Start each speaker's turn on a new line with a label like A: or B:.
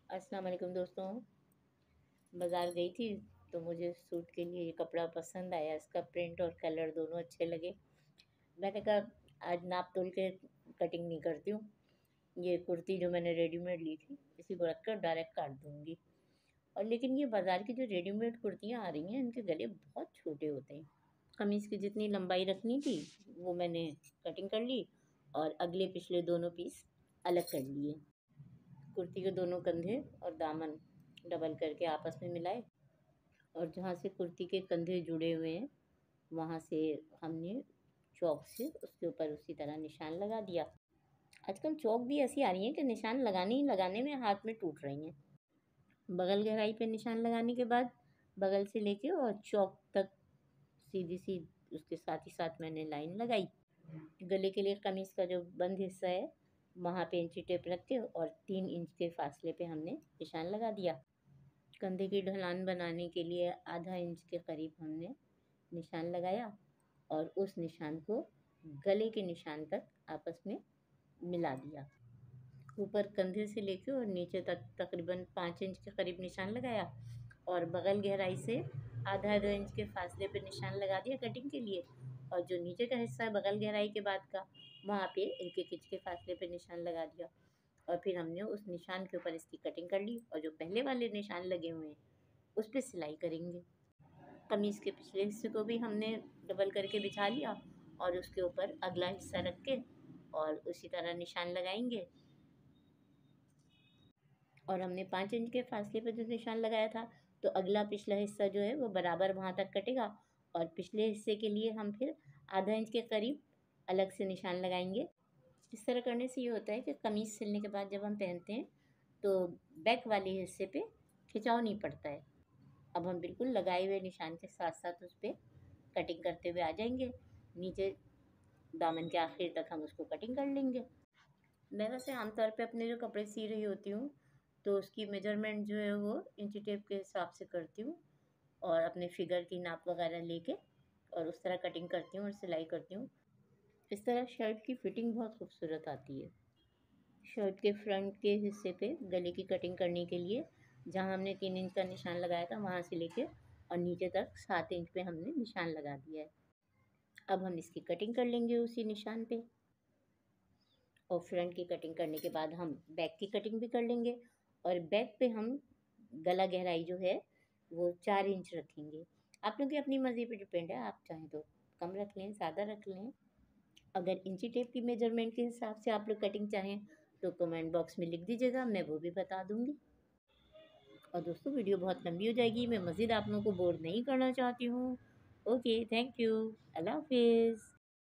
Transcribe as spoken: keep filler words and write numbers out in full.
A: अस्सलाम वालेकुम दोस्तों। बाज़ार गई थी तो मुझे सूट के लिए ये कपड़ा पसंद आया। इसका प्रिंट और कलर दोनों अच्छे लगे। मैंने कहा आज नाप तोल के कटिंग नहीं करती हूँ। ये कुर्ती जो मैंने रेडीमेड ली थी इसी को रख कर डायरेक्ट काट दूँगी। और लेकिन ये बाज़ार की जो रेडीमेड कुर्तियाँ आ रही हैं इनके गले बहुत छोटे होते हैं। कमीज़ की जितनी लंबाई रखनी थी वो मैंने कटिंग कर ली और अगले पिछले दोनों पीस अलग कर लिए। कुर्ती के दोनों कंधे और दामन डबल करके आपस में मिलाए और जहाँ से कुर्ती के कंधे जुड़े हुए हैं वहाँ से हमने चौक से उसके ऊपर उसी तरह निशान लगा दिया। आजकल चौक भी ऐसी आ रही हैं कि निशान लगाने ही लगाने में हाथ में टूट रही हैं। बगल गहराई पे निशान लगाने के बाद बगल से लेके और चौक तक सीधी सी उसके साथ ही साथ मैंने लाइन लगाई। गले के लिए कमीज़ का जो बंद हिस्सा है वहाँ पे इंची टेप रख के और तीन इंच के फासले पे हमने निशान लगा दिया। कंधे की ढलान बनाने के लिए आधा इंच के करीब हमने निशान लगाया और उस निशान को गले के निशान तक आपस में मिला दिया। ऊपर कंधे से लेके और नीचे तक तकरीबन पाँच इंच के करीब निशान लगाया और बगल गहराई से आधा आधा इंच के फासले पे निशान लगा दिया कटिंग के लिए। और जो नीचे का हिस्सा है बगल गहराई के बाद का वहाँ पे एक एक इंच के फासले पे निशान लगा दिया और फिर हमने उस निशान के ऊपर इसकी कटिंग कर ली और जो पहले वाले निशान लगे हुए हैं उस पर सिलाई करेंगे। कमीज़ के पिछले हिस्से को भी हमने डबल करके बिछा लिया और उसके ऊपर अगला हिस्सा रख के और उसी तरह निशान लगाएंगे। और हमने पाँच इंच के फासले पर जो निशान लगाया था तो अगला पिछला हिस्सा जो है वो बराबर वहाँ तक कटेगा और पिछले हिस्से के लिए हम फिर आधा इंच के करीब अलग से निशान लगाएंगे। इस तरह करने से ये होता है कि कमीज़ सिलने के बाद जब हम पहनते हैं तो बैक वाले हिस्से पे खिंचाव नहीं पड़ता है। अब हम बिल्कुल लगाए हुए निशान के साथ साथ उस पर कटिंग करते हुए आ जाएंगे। नीचे दामन के आखिर तक हम उसको कटिंग कर लेंगे। मैं वैसे आमतौर पे अपने जो कपड़े सी रही होती हूँ तो उसकी मेजरमेंट जो है वो इंची टेप के हिसाब से करती हूँ और अपने फिगर की नाप वगैरह लेके और उस तरह कटिंग करती हूँ और सिलाई करती हूँ। इस तरह शर्ट की फिटिंग बहुत खूबसूरत आती है। शर्ट के फ्रंट के हिस्से पे गले की कटिंग करने के लिए जहाँ हमने तीन इंच का निशान लगाया था वहाँ से लेके और नीचे तक सात इंच पे हमने निशान लगा दिया है। अब हम इसकी कटिंग कर लेंगे उसी निशान पे और फ्रंट की कटिंग करने के बाद हम बैक की कटिंग भी कर लेंगे। और बैक पे हम गला गहराई जो है वो चार इंच रखेंगे। आप लोग की अपनी मर्ज़ी पे डिपेंड है, आप चाहें तो कम रख लें, ज़्यादा रख लें। अगर इंची टेप की मेजरमेंट के हिसाब से आप लोग कटिंग चाहें तो कमेंट बॉक्स में लिख दीजिएगा, मैं वो भी बता दूँगी। और दोस्तों वीडियो बहुत लंबी हो जाएगी, मैं मज़ीद आप लोगों को बोर नहीं करना चाहती हूँ। ओके, थैंक यू, अल्लाह हाफिज़।